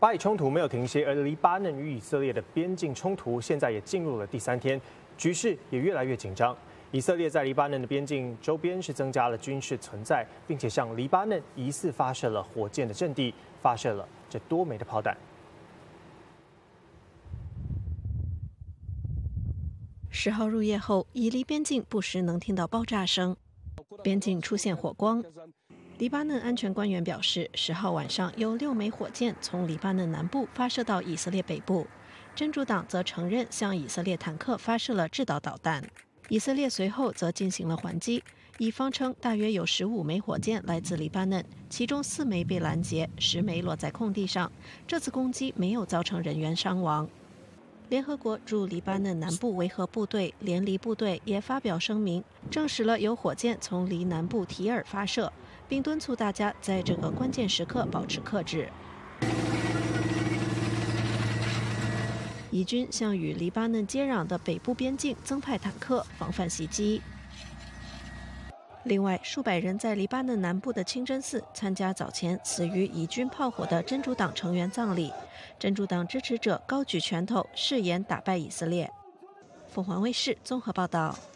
巴以冲突没有停歇，而黎巴嫩与以色列的边境冲突现在也进入了第3天，局势也越来越紧张。以色列在黎巴嫩的边境周边是增加了军事存在，并且向黎巴嫩疑似发射了火箭的阵地发射了这多枚的炮弹。 10号入夜后，以黎边境不时能听到爆炸声，边境出现火光。黎巴嫩安全官员表示，10号晚上有6枚火箭从黎巴嫩南部发射到以色列北部。真主党则承认向以色列坦克发射了制导导弹。以色列随后则进行了还击，以方称大约有15枚火箭来自黎巴嫩，其中4枚被拦截，10枚落在空地上。这次攻击没有造成人员伤亡。联合国驻黎巴嫩南部维和部队联黎部队也发表声明，证实了有火箭从黎南部提尔发射，并敦促大家在这个关键时刻保持克制。以军向与黎巴嫩接壤的北部边境增派坦克，防范袭击。另外，数百人在黎巴嫩南部的清真寺参加早前死于以军炮火的真主党成员葬礼。真主党支持者高举拳头，誓言打败以色列。凤凰卫视综合报道。